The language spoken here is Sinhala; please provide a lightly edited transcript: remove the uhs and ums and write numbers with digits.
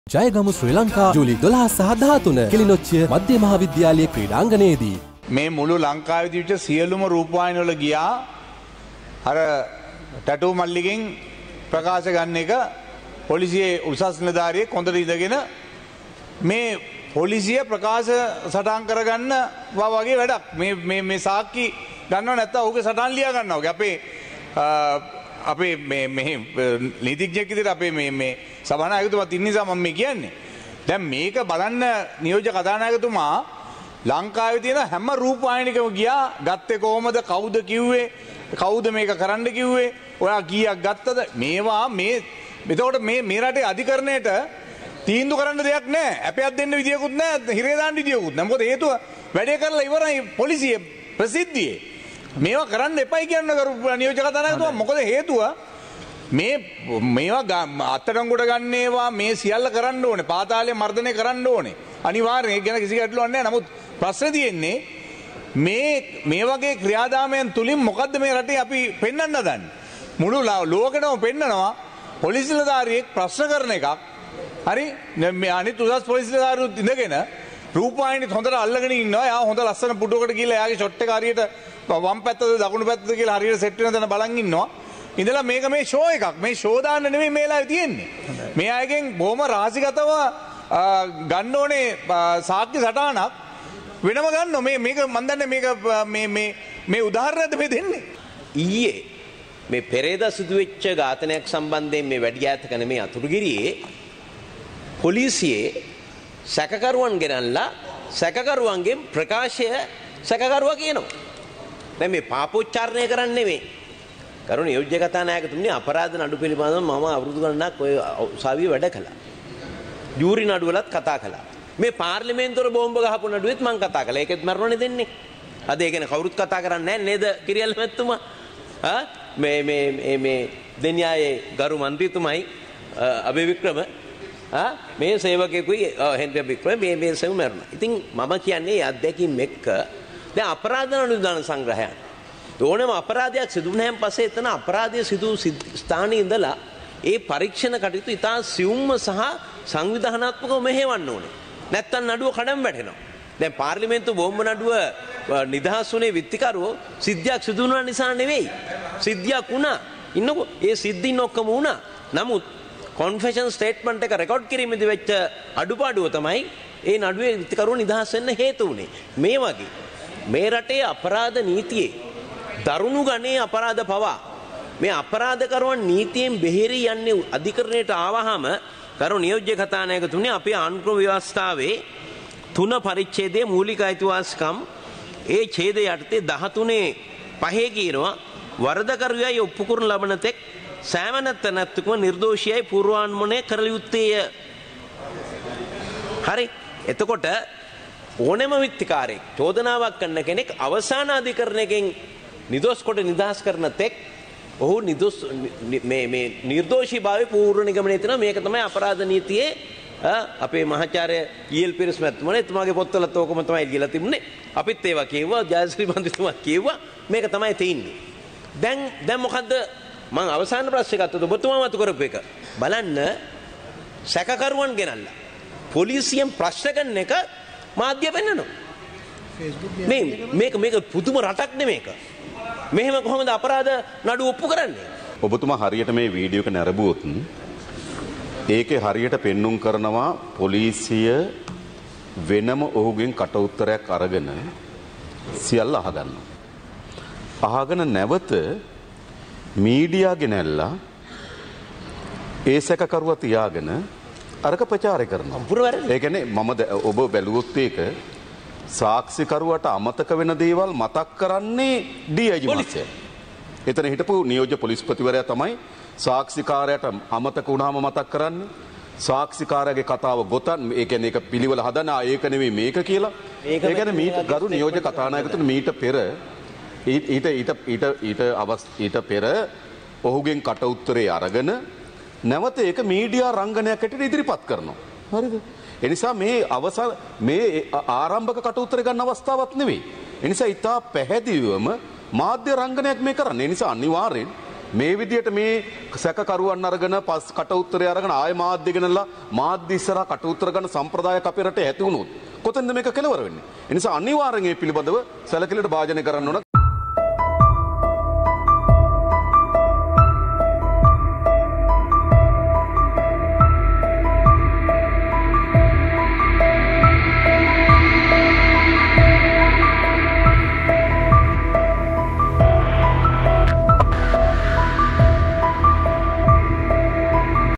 ජයගමු ශ්‍රී ලංකා ජූලි 12 සහ 13 කිලිනොච්චිය මධ්‍ය මහාවිද්‍යාලයේ ක්‍රීඩාංගණයේදී මේ මුළු ලංකාවේ තිබිච්ච සියලුම රූපවාහිනි වල ගියා අර ටැටූ මල්ලිගෙන් ප්‍රකාශ ගන්න එක පොලිසියේ උසස් නිලධාරියෙක් හොඳට ඉඳගෙන මේ පොලිසිය ප්‍රකාශ සටහන් කරගන්න වගේ වැඩක් මේ සාක්කි ගන්නව නැත්නම් ඔහුගේ සටහන් ලියා ගන්නවා වගේ අපේ මේ නීතිඥයෙක් විදිහට අපේ මේ සභානායකතුමාත් ඉන්න නිසා මම මේ කියන්නේ. දැන් මේක බලන්න නියෝජ්‍ය කතානායකතුමා ලංකාවේ තියෙන හැම රූපවාහිනියකම ගියා ගත්තේ කොහමද කවුද කිව්වේ කවුද මේක කරන්න කිව්වේ ඔයා කීයක් ගත්තද මේවා එතකොට මේ රටේ අධිකරණයට තීන්දුව කරන්න දෙයක් නැහැ. අපයක් දෙන්න විදියකුත් නැහැ. හිරේ දාන්න විදියකුත් නැහැ. මොකද හේතුව වැඩේ කරලා ඉවරයි පොලිසිය ප්‍රසිද්ධියේ. මේවා කරන්න එපයි කියන්න කරු නියෝජ්‍ය කතානායකතුමා. මොකද හේතුව මේවා අත්අඩංගුවට ගන්න ඒවා මේ සියල්ල කරන්න ඕනේ. පාතාලය මර්ධනය කරන්න ඕනේ. අනිවාර්යයෙන් ඒක ගැන කිසි ගැටලුවක් නැහැ. නමුත් ප්‍රශ්නේ තියෙන්නේ මේ වගේ ක්‍රියාදාමයන් තුලින් මොකද්ද මේ රටේ අපි පෙන්වන්න හදන්නේ? මුළු ලෝකෙටම පෙන්නනවා පොලිස් නිලධාරියෙක් ප්‍රශ්න කරන එකක්. හරි? මේ අනිත් උසස් පොලිස් නිලධාරියුත් ඉඳගෙන රූපවාහිනියත් හොඳට අල්ලගෙන ඉන්නවා. එයා හොඳ ලස්සන පුටුවකට ගිහලා එයාගේ ෂොට් එක හරියට වම් පැත්තද දකුණු පැත්තද කියලා හරියට සෙට් වෙන තැන බලන් ඉන්නවා. ඉඳලා මේක මේ ෂෝ එකක්. මේ ෂෝ දාන්න නෙමෙයි මේ වෙලාවේ තියෙන්නේ. මේ අයගෙන් බොහොම රහසිගතව ගන්න ඕනේ සාක්ෂි සටහනක් වෙනම ගන්න මේක මම දන්නේ මේ උදාහරණයක් මේ දෙන්නේ. ඊයේ මේ පෙරේදා සිදුවෙච්ච ඝාතනයක් සම්බන්ධයෙන් මේ වැඩි ඈතක නෙමේ අතුරුගිරියේ පොලිසියේ සැකකරුවන් ගෙනල්ලා සැකකරුවන්ගේ ප්‍රකාශය සැකකරුවා කියනවා. දැන් මේ පාපෝච්චාරණය කරන්නේ නෙමෙයි. කරුණ නියෝජ්‍ය කතානායකතුමනි අපරාධ නඩු පිළිබඳව මම අවුරුදු ගණනක් ඔය උසාවියේ වැඩ කළා. ජූරි නඩුවලත් කතා කළා. මේ පාර්ලිමේන්තුවර බෝම්බ ගහපු නඩුවෙත් මම කතා කළා. ඒකෙත් මරණනේ දෙන්නේ. අද ඒ ගැන කවුරුත් කතා කරන්නේ නැහැ නේද කිරියල් මැතිතුමා? මේ දෙන්යායේ ගරු මන්ත්‍රීතුමයි අබේ වික්‍රම මේ සේවකයෙකුයි හෙන්රි වික්‍රම මේ සෙව් මරණ. ඉතින් මම කියන්නේ මේ අධ්‍යක්ෂින් එක්ක දැන් අපරාධ නඩු දාන සංග්‍රහයන් ඕනෑම අපරාධයක් සිදු වුණාන් පස්සේ එතන අපරාධය සිදු ස්ථානයේ ඉඳලා ඒ පරීක්ෂණ කටයුතු ඉතා සියුම්ම සහ සංවිධානාත්මකව මෙහෙවන්න ඕනේ. නැත්තම් නඩුව කඩම් වැටෙනවා. දැන් පාර්ලිමේන්තු බෝම්බ නඩුව නිදහස් වුණේ විත්තිකරුවෝ සිද්ධියක් සිදු වුණා නිසා නෙවෙයි. සිද්ධියක් වුණා. ඉන්නකෝ ඒ සිද්ධින් ඔක්කොම වුණා. නමුත් කොන්ෆෙෂන් ස්ටේට්මන්ට් එක රෙකෝඩ් කිරීමේදී වෙච්ච අඩුපාඩුව තමයි ඒ නඩුවේ විත්තිකරුවෝ නිදහස් වෙන්න හේතු වුණේ. මේ වගේ මේ රටේ අපරාධ නීතියේ දරුණු ගණේ අපරාධ පවා මේ අපරාධකරුවන් නීතියෙන් බෙහෙරි යන්නේ අධිකරණයට ආවහම කරු නියෝජ්‍ය කතානායකතුමනි අපේ ආණ්ඩුක්‍රම ව්‍යවස්ථාවේ 3 පරිච්ඡේදයේ මූලික අයිතිවාසිකම් ඒ ඡේදය යටතේ 13 කියනවා වරදකරුවයි ඔප්පු කරන ලබන තෙක් සෑම නැත්තකම නිර්දෝෂියයි පූර්වානුමනය කර යුත්තේය. හරි. එතකොට ඕනෑම විත්තිකාරයෙක් චෝදනාවක් කරන කෙනෙක් අවසාන අධිකරණයකින් නිදොස් කොට නිදහස් කරන තෙක් ඔහු මේ නිර්දෝෂී භාවයේ පූර්ව නිගමනය තියෙනවා. මේක තමයි අපරාධ නීතියේ අපේ මහාචාර්ය ඊ.එල්. පිරිස් මහත්මයා එතුමාගේ පොත්වලත් ඕකම තමයි කියලා තිබුණේ. අපිත් ඒවා කියුවා ජයශ්‍රී මන්ත්‍රීතුමා කියුවා මේක තමයි තියෙන්නේ. දැන් මොකද්ද මම අවසාන ප්‍රශ්නේ ගත්තද ඔබතුමා මතු කරපු එක බලන්න සැකකරුවන් ගෙනල්ලා පොලිසියෙන් ප්‍රශ්න කරන එක මාධ්‍ය පෙන්නනවා. මේක පුදුම රටක් නෙමේක. මෙහෙම කොහොමද අපරාධ නඩු ඔප්පු කරන්නේ? ඔබතුමා හරියට මේ වීඩියෝ එක නරඹුවොත් ඒකේ හරියට පෙන්눔 කරනවා පොලිසිය වෙනම ඔහුගෙන් කට උත්තරයක් අරගෙන සියල්ල අහගන්නවා. අහගෙන නැවත මීඩියා ගෙනල්ලා ඒ සැකකරුවා තියාගෙන අරක ප්‍රචාරය කරනවා. ඒ කියන්නේ ඔබ බැලුවොත් ඒක සාක්ෂිකරුවට අමතක වෙන දේවල් මතක් කරන්නේ ඩීඅයිජි මහත්තයා. එතන හිටපු නියෝජ්‍ය පොලිස්පතිවරයා තමයි සාක්ෂිකාරයට අමතක වුණාම මතක් කරන්නේ. සාක්ෂිකාරයාගේ කතාව ගොතන් ඒ කියන්නේ ඒක පිළිවෙල හදන ඒක නෙවෙයි මේක කියලා. ඒ කියන්නේ මීට ගරු නියෝජ්‍ය කතානායකතුමනි මීට පෙර ඊට පෙර ඔහුගෙන් කට උත්තරේ අරගෙන නැවත ඒක මීඩියා රංගනයක් ඇටියට ඉදිරිපත් කරනවා. හරිද? එනිසා මේ ආරම්භක කට උත්තර ගන්න අවස්ථාවක් නෙවෙයි. එනිසා ඊට පැහැදිලිවම මාධ්‍ය රංගනයක් මේ කරන්නේ. ඒ නිසා අනිවාර්යෙන් මේ විදියට මේ සැකකරුවන් අරගෙන පස් කට උත්තරය අරගෙන ආය මාධ්‍ය ගෙනලා මාධ්‍ය ඉස්සරහා කට උත්තර ගන්න සම්ප්‍රදායක් අපේ රටේ ඇති වුණොත් කොතෙන්ද මේක කෙලවර වෙන්නේ? ඒ නිසා අනිවාර්යෙන් මේ පිළිබඳව සැලකිලිට භාජනය කරන්න ඕන.